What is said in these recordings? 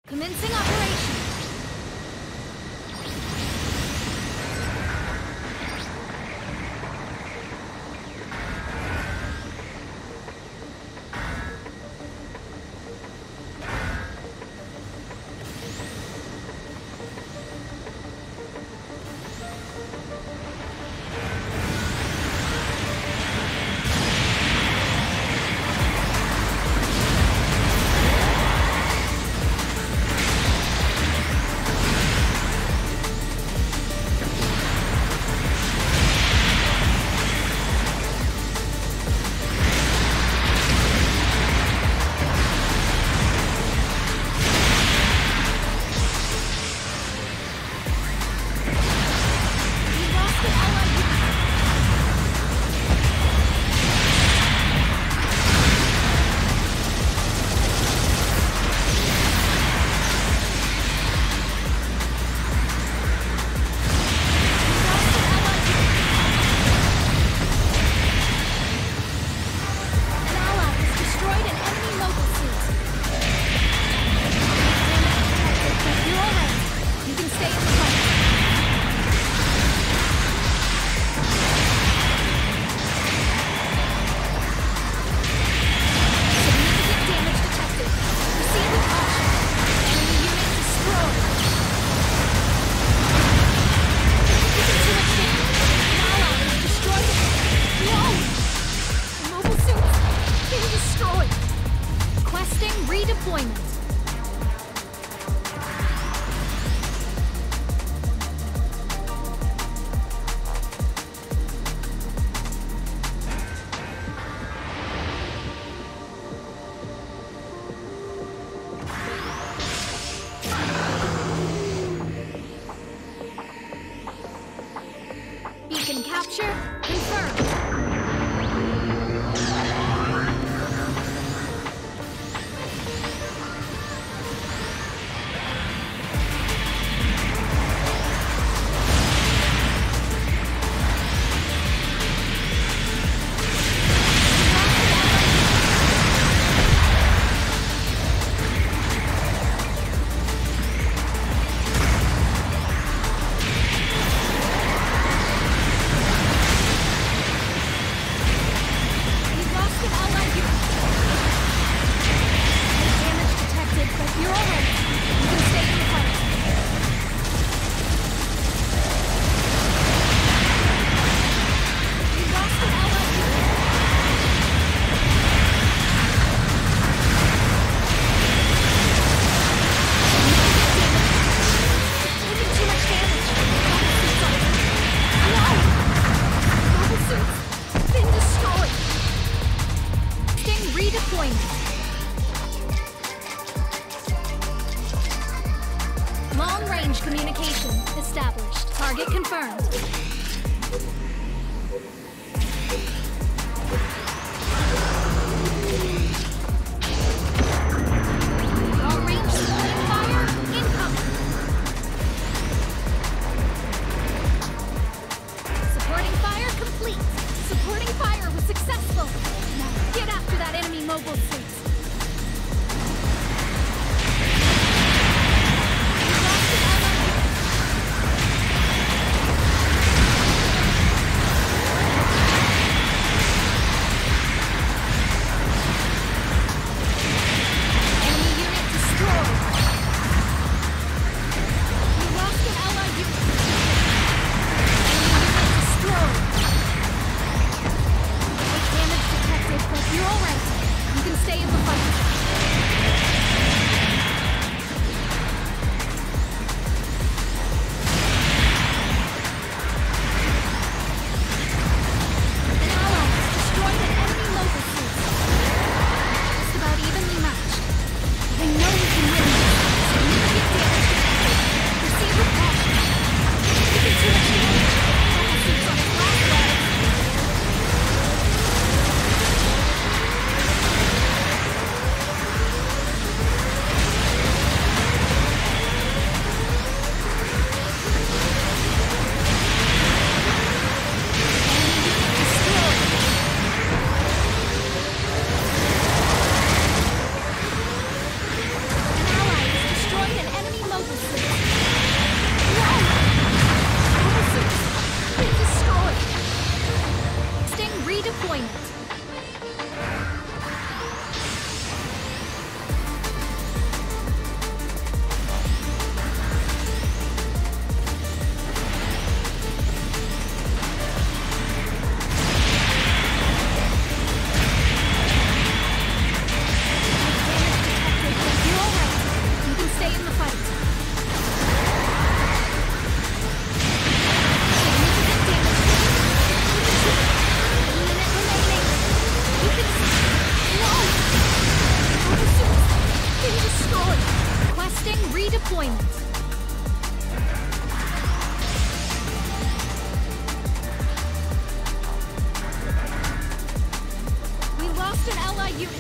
Commencing operation. Long-range communication established. Target confirmed. Long-range supporting fire incoming. Supporting fire complete. Supporting fire was successful. Now get after that enemy mobile suit. redeployment. We lost an ally unit.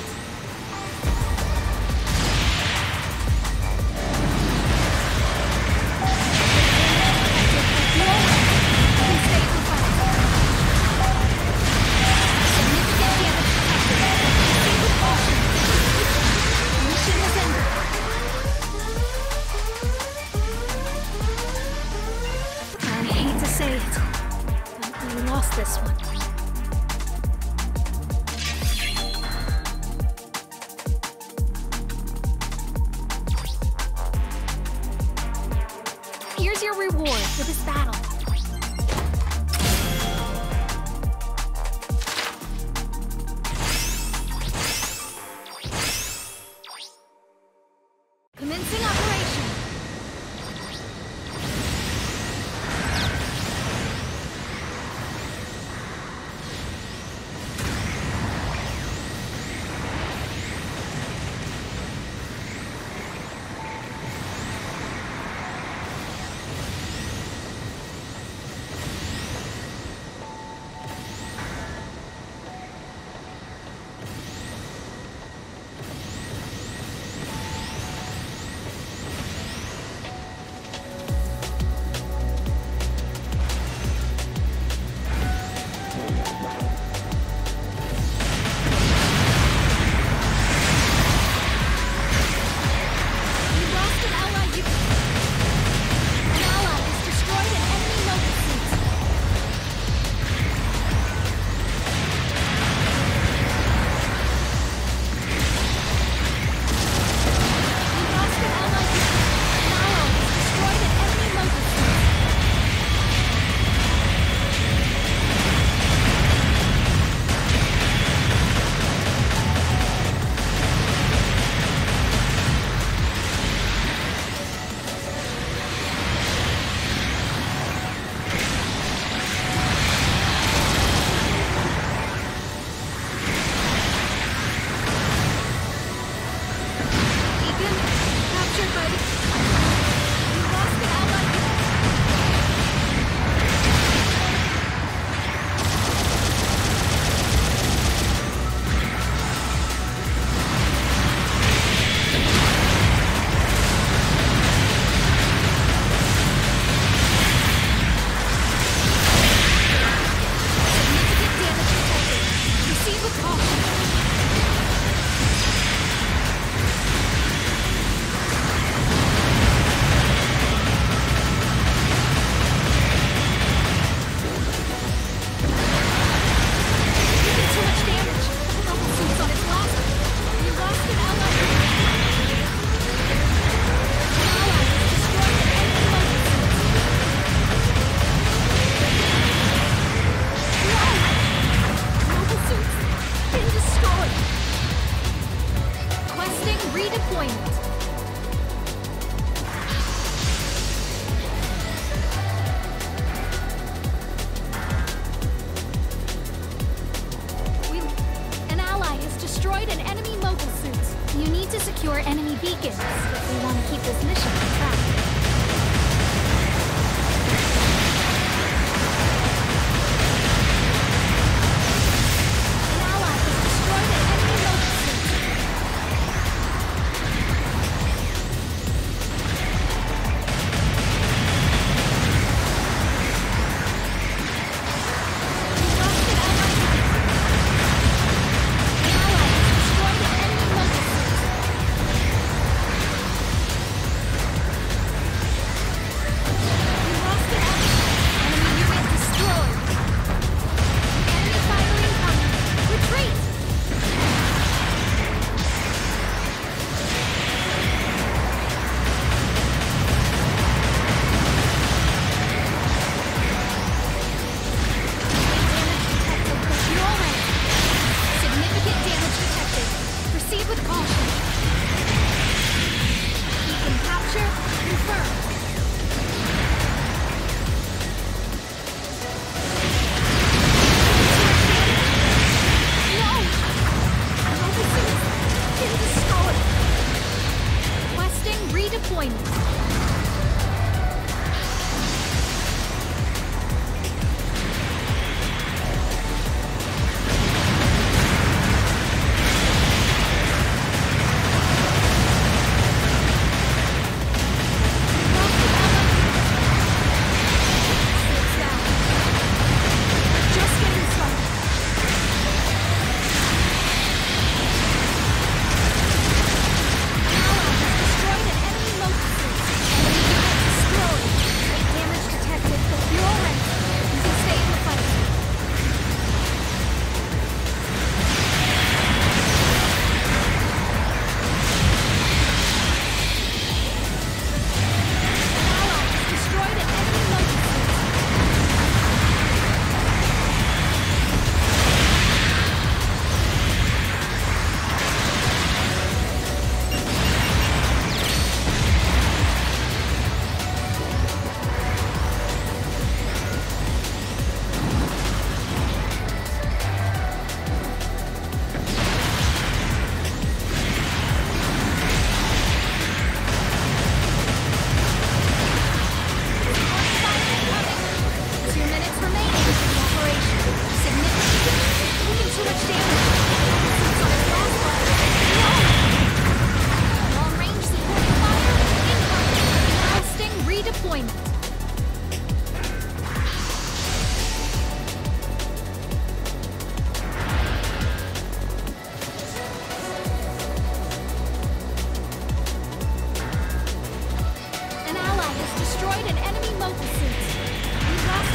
This one. Here's your reward for this battle. Commencing operation. secure enemy beacons if we want to keep this mission on track. An ally has destroyed an enemy mobile suit. We lost an ally unit. An ally has destroyed an enemy mobile suit. We lost an ally. Enemy unit destroyed. Enemy fire incoming. Retreat! Significant damage detected. Proceed with caution. Beacon capture confirmed. No! Mobile suits been destroyed. Requesting redeployment.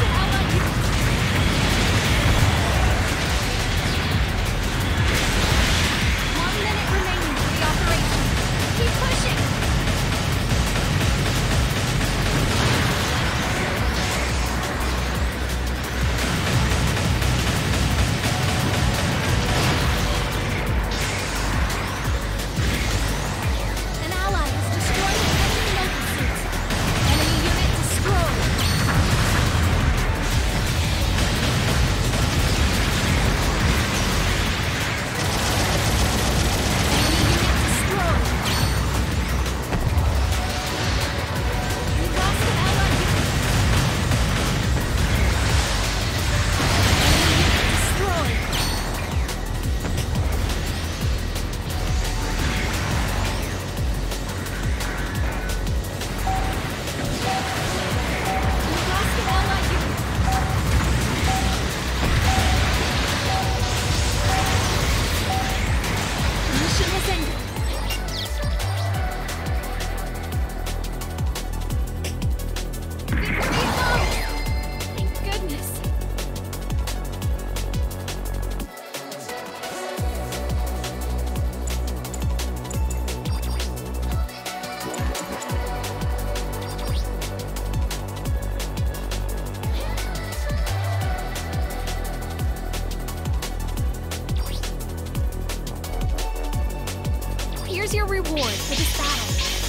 an allied unit. 1 minute remaining for the operation. Keep pushing. An ally has destroyed an enemy mobile suit. Enemy unit destroyed. Enemy unit destroyed. We lost an allied unit. Enemy unit destroyed. We lost an allied unit. The mission has ended. Victory is ours! Thank goodness. Here's your reward for this battle.